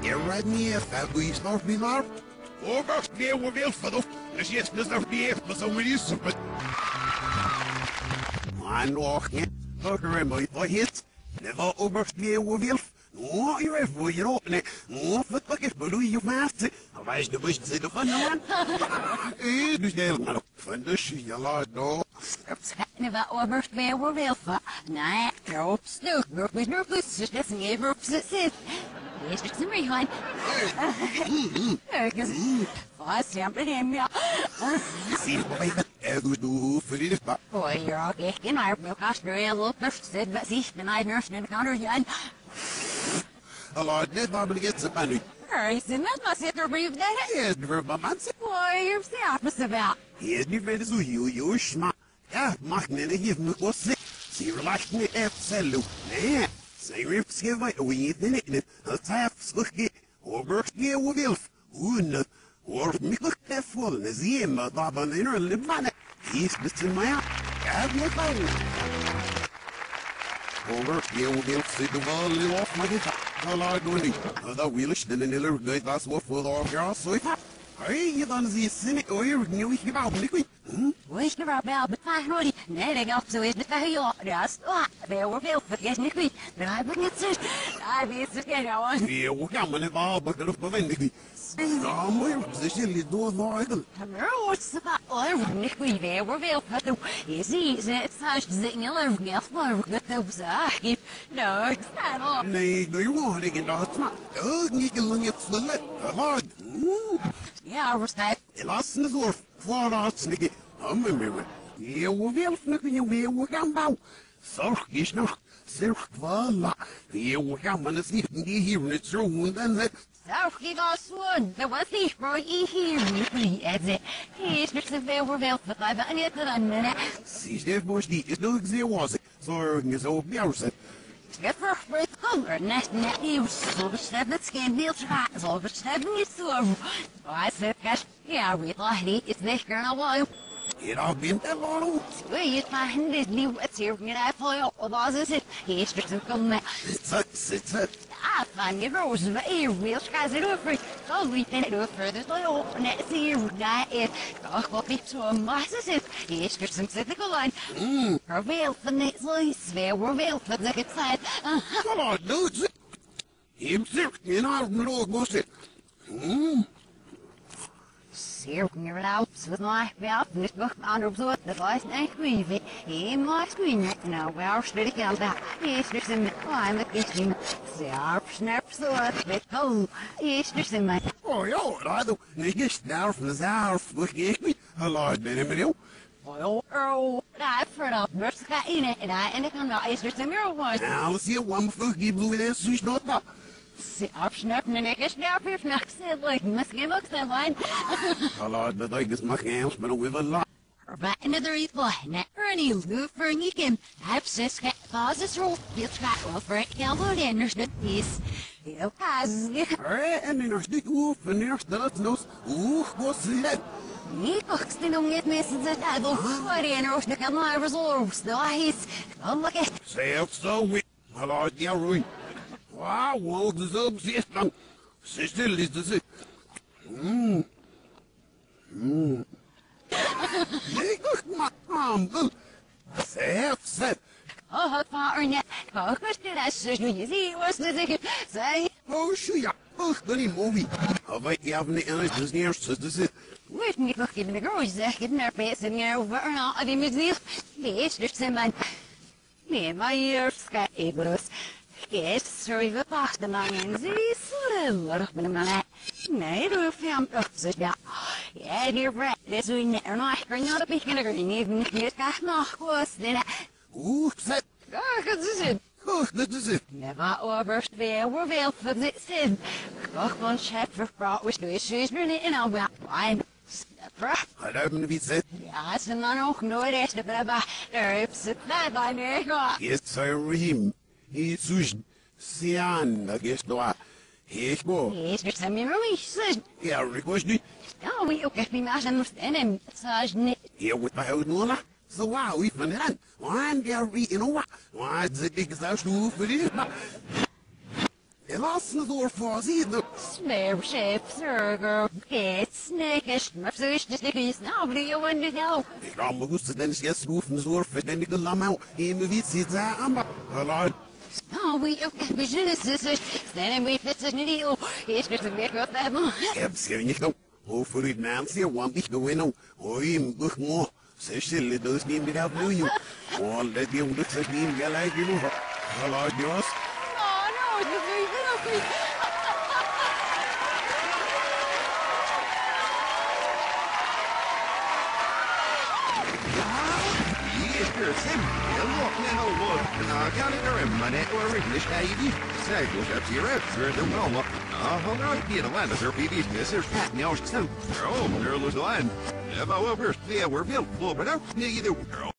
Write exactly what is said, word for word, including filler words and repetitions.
red neer, that we start me mar. Overst weer we wil voor dus je is er weer maar zo meer is het. Man nog niet. Hoor me voor hit. Never overst weer we wil. No, je even voor je openen. No, wat pak is bedoel je vast. Wij de bus zit van nou. Eh, dus helemaal van de je laat door. Never overst weer we wil. Nee, erop snoek. We moeten nog dus dus even op zit. Is het een rewind? Ergens. Wat sempre hem ja. Zie je er doet doe voor die pa. Boy, you're okay. In my milk Australia, first said but see, the night nurse in the counter yan. Allah, net waar ben ik het aan nu? Er is in that must have breathed that. Yes, never man. Boy, you're the opposite about. Hier niet meer zo heel heel schma. Ja, mag net hier nog wat zeggen. Zie relax me even zelf. Nee. Zij heeft zich wat we niet in het half schudje. Overst weer we wil. Hoe hoor me goed vol. Zie je maar dat van in een libanen. Is het in mij? Ja, we gaan. Overst weer we wil. Zit de wel af maar dit. Allah doe niet. Dat wil ik dan in de lucht. Dat is wat voor de jaar zo. Hey, je dan zie je zin ik ooit nieuw ik gebouw niet. Wees er wel bij, but fijn hoor. Nee, ik had zo is het bij jou. Ja, sta. Bij we veel vergeet niet wie. Maar hij moet niet zeggen. Hij weet het geen gewoon. Ja, we gaan maar wel bij de bewendig niet. Ja, maar ze zullen door nooit. Maar wat is dat? Oh, niet wie bij we veel verdoe. Je ziet het saus zingen er niet voor dat op zaak. Nou, ik sta al. Nee, doe je maar ik in dat maar. Oh, niet lang het snel. Allah. Ja, we staan. Helaas niet door. Vooruit snikken. Hammer. Je wil snikken je weer gaan bouwen. Zorg is nog. Zorg voilà. Je gaan maar eens niet die hier niet zo en dan het. Zorg je als zoon. Dat was niet voor je hier niet wie het. Hij is dus veel voor veel vertrouwen en het dan. Zie je boos die is nog zeer was. Zorg je zo op jou zet. Het verspreidt kommer net net nieuws. Zo bestemd het geen beeldschap. Zo bestemd niet zo. Hij zegt, ja, weet je niet, is niet naar wel. Hier al bent er wel. Weet je, maar het nieuw, het is hier niet veel. Wat is het? Hij is dus een kommer. Zit, zit, zit. Ah, van je roze, maar je wil schazen over. Zo liep het over, dus wel op. Net zie je hoe dat is. Toch wat niet zo massa zit. Hij is dus een zittige lijn. Mmm. Er wil van dit zoiets. Weer wil dat ik het zei. Kom on, doe het. Hem zegt, je naam nog was het. Mmm. Zeer meer oud, zoals mij wel, niet nog aan op zo'n dat was een goeie. Hij maakt goeie. Nou, waar stel ik aan dat? Hij is dus in mijn klein, dat is niet. Zeer snap zo, met kool. Hij is dus in mijn. Oh ja, dat niet is daar van de zaal, vergeet niet. Allah, ben ik met jou. Oh, oh, daar verdacht, maar ze gaat in en hij en ik kan wel eens dus in mijn ogen. Nou, als je one vergeet, doe je dat zoiets nog maar. Zeer snap, en ik is daar weer vannacht zit, misschien ook zijn lijn. Allah, dat ik dus mag eens, maar ook weer wat. Right into the reply, net Ernie Lou for Nikim. I've says cat pauses roll, feel track well for it, elbow enders the piece. Heel has Alright, en dan is dit oef, en eerst dat het los. Oef, wat is het? niet oxten om het messen te hebben. Maar in roos de kan maar verzorgen. Stel hij is. Kom look at. Zelfs zo weer. Allah, ja, roei. Wauw, wat is op zich dan? Ze stil is de Mmm. Mmm. Nee, toch maar aan. Zelf, zelf. Oh, het vader net. Kijk, wat is dat? Zus, nu je ziet, wat is het? Zij. Oh, ja. Oh, dat is movie. Of weet je, niet eens, dus niet eerst, dus het. Weet niet wat in de groei zeg, ik naar best en je over en al die muziek. Nee, is dus in mijn. Nee, maar hier schijt ik dus. Kijk, sorry, we wachten maar en zie zullen we maar. Nee, doe je hem toch zo ja. Ja, die red, dit doe je net er nog. Ik ben op beginnen er niet, niet gaat nog was dit. Oeh, zet. Ja, dat is het. Goed, dat is het. Never overst weer, we wil voor dit zin. Toch van chef vervrouw is dus is er niet in al wel. Fijn. Hij heeft me niet zet. Ja, ze dan ook nooit eens de brabba. Er heeft ze daar bij me gehad. Yes, Sarim. He sush. Sian, dat is door. Heer go. Is er zijn meer ruïnes? Ja, request niet. Ja, we ook echt niet meer zijn en saus niet. Hier wordt bij houden hoor. Zo wauw, ik van hen. Waan der wie in oor. Waan zit ik zo stoel voor dit. Helaas niet door voor zie je. Spare chef, surger, get snakes, mercy, stickies, nobody you want to know. Ik ga me goed dan is je schroeven zorgen en ik de lam out. In mijn wit zit daar aan. Hallo. Oh, we have business, sisters. Then we fit the deal. It's just a bit of that one. Ik heb schijn niet nou. Hoe voor het mensen, want ik doe nou. Hoi, hem nog more. Ze zullen dus niet meer uit nu. Oh, let je onder zich niet gelijk genoeg. Hallo, Jos. Oh, no, it's a very good of Sim, look, now look, uh, got it there, money, or English, how you do? Say, look up to your rep, sir, the well, uh, hold on, get a line, sir, P D's, Mister Pat, now, so, oh, there was a line. If I will first, yeah, we're built, but out, neither, girl.